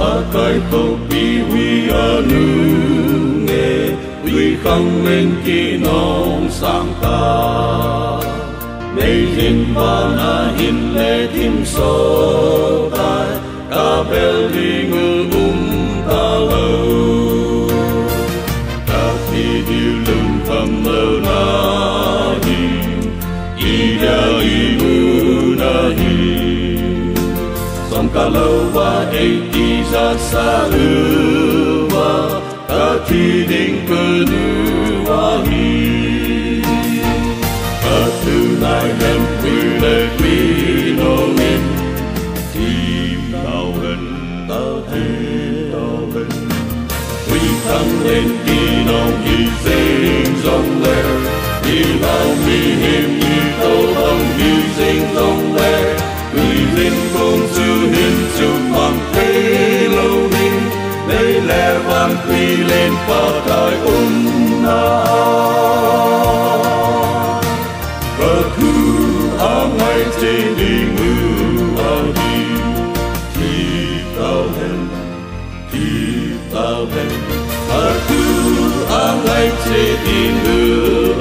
cái tổ bi huy ở nữ nghe huy không lên kỳ nông sang ta mấy hình và na hình lệ thêm số tai ca bel đi ngư ta lâu ta thì điều lưng thầm lâu na hình ý đã ý ngư na hình song ca lâu và ấy đi ra xa ư và ta thì định cơ nữ và hình ta từ nay em quy lệ quy nô minh tìm tao hình quy thăng lên kỳ nông hy sinh dòng lệ đi vào mi hiểm như tâu bằng hy sinh dòng lệ quy linh công sư hình chụp bằng thế lâu minh đây là vang quy lên và đại na và thứ ngày trên đi ngư đi tao hen và thứ ngày trên đi ngư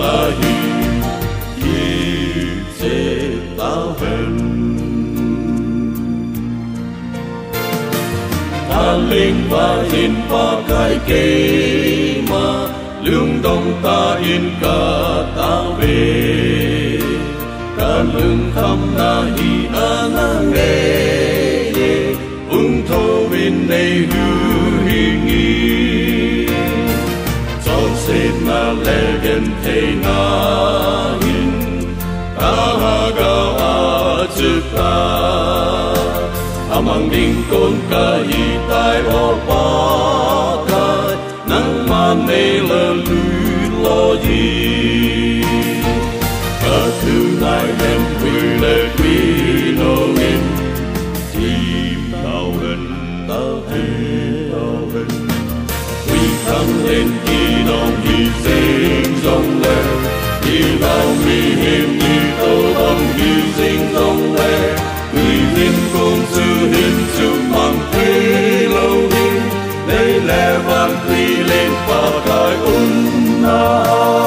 tao hen ta linh và hin và cái kê mà lương đông ta yên cả ta về cả lương khăm na hi na nghe thô bên đây hư nghi tròn xếp na lệ gần thế na hin ta gạo trước ta amang ding con ca hi tai o pa kai nang man ne lơ lư lo gì cả thứ này em quy lệ quy nô in tìm tao hình quy thăng lên kỳ nông hy sinh dòng lệ đi vào mi hiểm như tâu bằng hy sinh dòng lệ quy linh công sư hình chụp bằng thế lâu đi đây là vang quy lên và đại na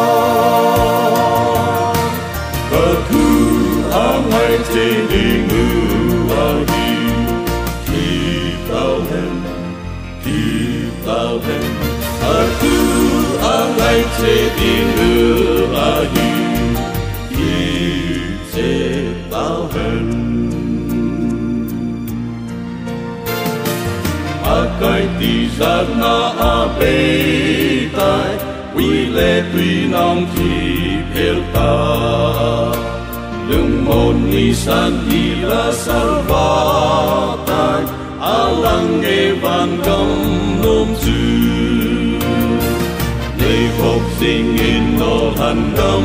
và thứ ngày trên đi ngư đi tao hen và thứ ngày trên đi ngư tao hen cái tí ra na bê tai quy lệ tuy nong thì phèo ta lưng môn ni san đi la salva tai alang nghe van gom nôm chư nei phục sinh in no han đâm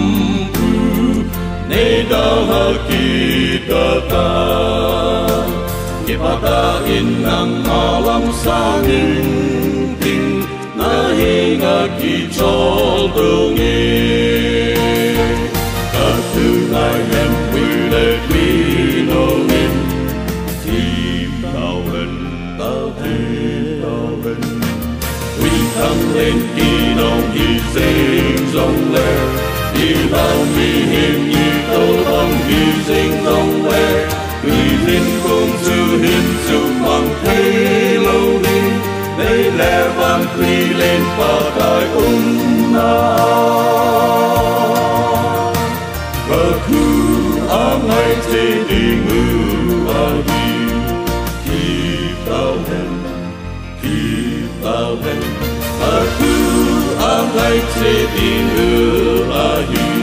nei da ha ki ta Kipata inang malam sangin ting nahinga ki chol dungi Katu nai hem quy lệ quy nô min Tim tao hình Quy thăng lên kỳ nông hy sinh dòng lệ Đi vào mi hiểm như tâu bằng hy sinh dòng lệ Quy linh công sư hình chụp bằng thế lâu đi đây là vang quy lên và đại na và cứ ngày trên đi ngư đi tao hen và cứ ngày trên đi ngư đi